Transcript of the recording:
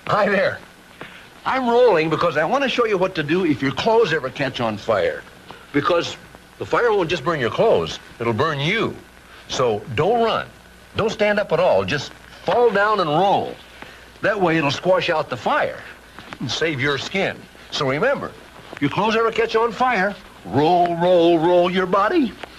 Hi there. I'm rolling because I want to show you what to do if your clothes ever catch on fire. Because the fire won't just burn your clothes, it'll burn you. So don't run. Don't stand up at all. Just fall down and roll. That way it'll squash out the fire and save your skin. So remember, if your clothes ever catch on fire, roll, roll, roll your body.